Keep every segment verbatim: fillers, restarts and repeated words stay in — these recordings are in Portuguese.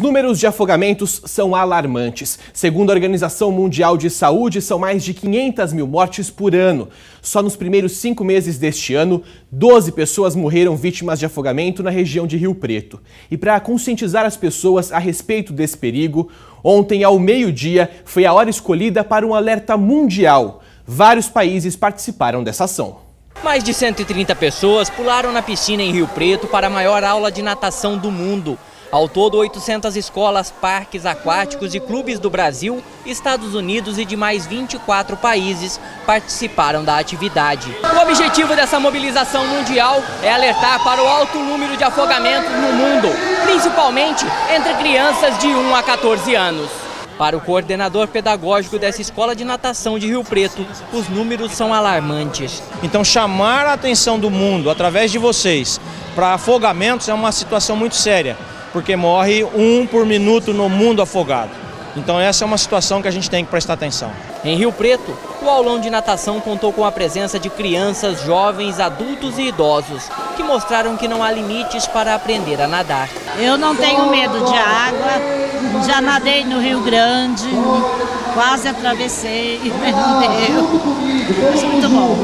números de afogamentos são alarmantes. Segundo a Organização Mundial de Saúde, são mais de quinhentas mil mortes por ano. Só nos primeiros cinco meses deste ano, doze pessoas morreram vítimas de afogamento na região de Rio Preto. E para conscientizar as pessoas a respeito desse perigo, ontem ao meio-dia foi a hora escolhida para um alerta mundial. Vários países participaram dessa ação. Mais de cento e trinta pessoas pularam na piscina em Rio Preto para a maior aula de natação do mundo. Ao todo, oitocentas escolas, parques aquáticos e clubes do Brasil, Estados Unidos e de mais vinte e quatro países participaram da atividade. O objetivo dessa mobilização mundial é alertar para o alto número de afogamentos no mundo, principalmente entre crianças de um a quatorze anos. Para o coordenador pedagógico dessa escola de natação de Rio Preto, os números são alarmantes. Então, chamar a atenção do mundo através de vocês para afogamentos é uma situação muito séria, porque morre um por minuto no mundo afogado. Então essa é uma situação que a gente tem que prestar atenção. Em Rio Preto, o aulão de natação contou com a presença de crianças, jovens, adultos e idosos, que mostraram que não há limites para aprender a nadar. Eu não tenho medo de água, já nadei no Rio Grande, quase atravessei, mas não deu. Acho muito bom.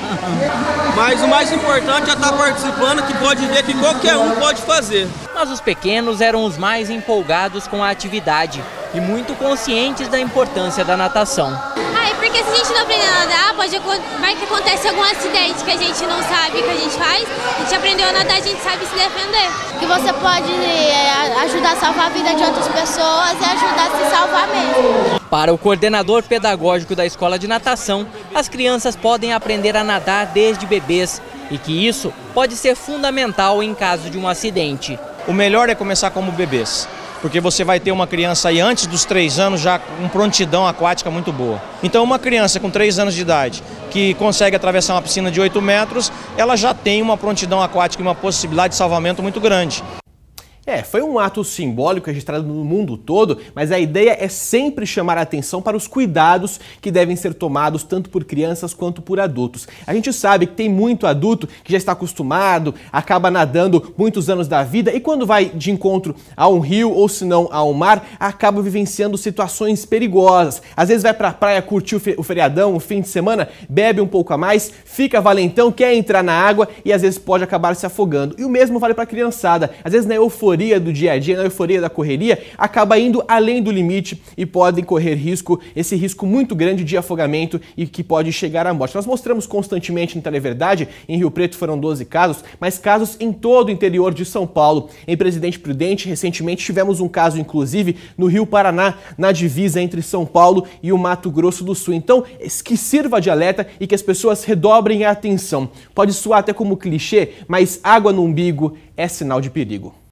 Mas o mais importante é estar participando, que pode ver que qualquer um pode fazer. Mas os pequenos eram os mais empolgados com a atividade e muito conscientes da importância da natação. Ah, é porque se a gente não aprender a nadar, pode, vai que acontece algum acidente que a gente não sabe que a gente faz. A gente aprendeu a nadar, a gente sabe se defender. Que você pode é, ajudar a salvar a vida de outras pessoas e ajudar a se salvar mesmo. Para o coordenador pedagógico da escola de natação, as crianças podem aprender a nadar desde bebês e que isso pode ser fundamental em caso de um acidente. O melhor é começar como bebês, porque você vai ter uma criança aí antes dos três anos já com prontidão aquática muito boa. Então uma criança com três anos de idade que consegue atravessar uma piscina de oito metros, ela já tem uma prontidão aquática e uma possibilidade de salvamento muito grande. É, foi um ato simbólico registrado no mundo todo, mas a ideia é sempre chamar a atenção para os cuidados que devem ser tomados tanto por crianças quanto por adultos. A gente sabe que tem muito adulto que já está acostumado, acaba nadando muitos anos da vida e quando vai de encontro a um rio ou se não a um mar, acaba vivenciando situações perigosas. Às vezes vai para a praia curtir o feriadão, o fim de semana, bebe um pouco a mais, fica valentão, quer entrar na água e às vezes pode acabar se afogando. E o mesmo vale para a criançada. Às vezes na euforia do dia a dia, na euforia da correria, acaba indo além do limite e podem correr risco, esse risco muito grande de afogamento e que pode chegar à morte. Nós mostramos constantemente no Televerdade, em Rio Preto foram doze casos, mas casos em todo o interior de São Paulo. Em Presidente Prudente, recentemente tivemos um caso, inclusive, no Rio Paraná, na divisa entre São Paulo e o Mato Grosso do Sul. Então, que sirva de alerta e que as pessoas redobrem a atenção. Pode soar até como clichê, mas água no umbigo é sinal de perigo.